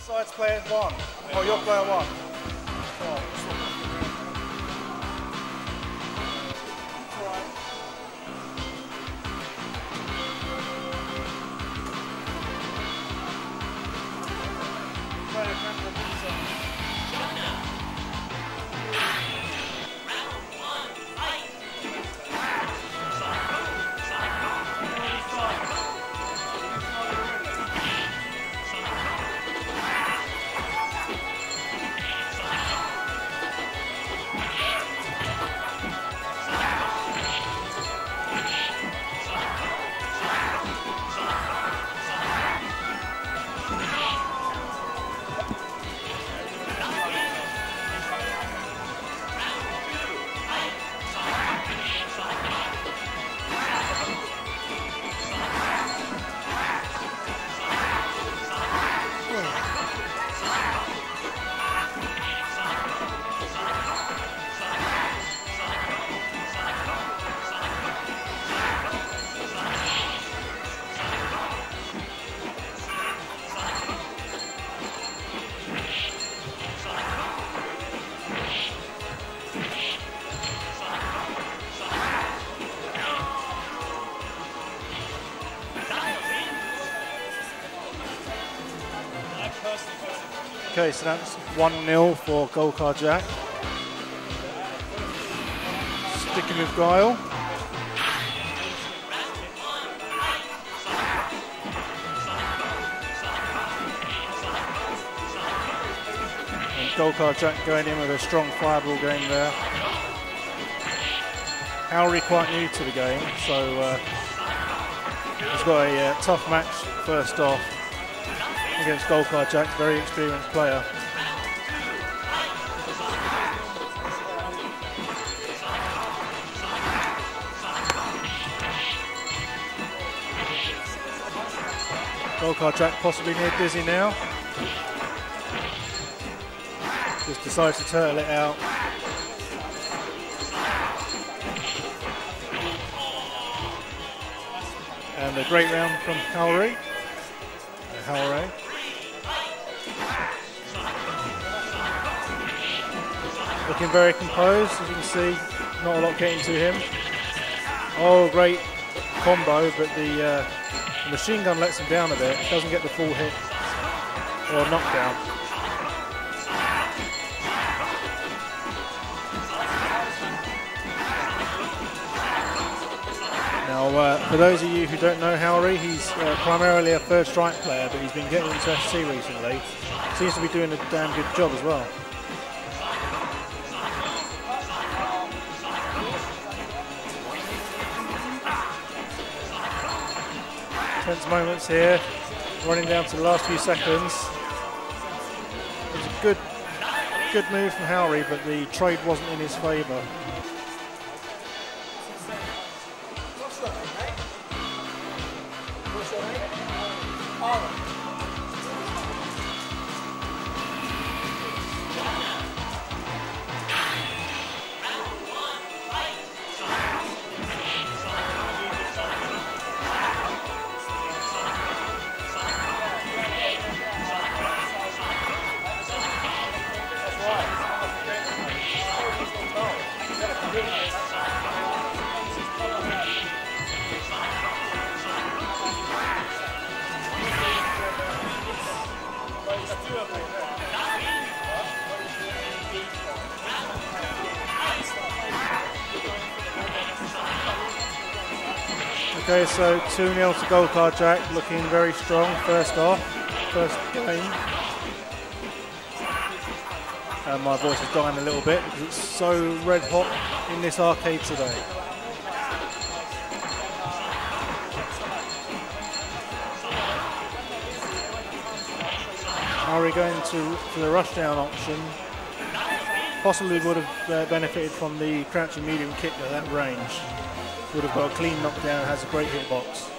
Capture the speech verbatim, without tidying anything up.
Sides player one. Oh, you're player one. Oh, Okay, so that's one nil for GolcarJack. Sticking with Guile. And GolcarJack going in with a strong fireball game there. Halrey quite new to the game, so uh, he's got a uh, tough match first off against GolcarJack, very experienced player. GolcarJack possibly near dizzy now. Just decides to turtle it out. And a great round from Halrey. Halrey. Looking very composed, as you can see, not a lot getting to him. Oh, great combo, but the, uh, the machine gun lets him down a bit. Doesn't get the full hit or knockdown. Now, uh, for those of you who don't know Halrey, he's uh, primarily a third strike player, but he's been getting into S C recently. Seems to be doing a damn good job as well. Tense moments here, running down to the last few seconds. It was a good, good move from Halrey, but the trade wasn't in his favour. Okay, so two nil to GolcarJack, looking very strong first off, first game. And my voice is dying a little bit because it's so red hot in this arcade today. Halrey going to for the rushdown option. Possibly would have uh, benefited from the crouching medium kick at that range. Would have got a clean knockdown, has a great hitbox.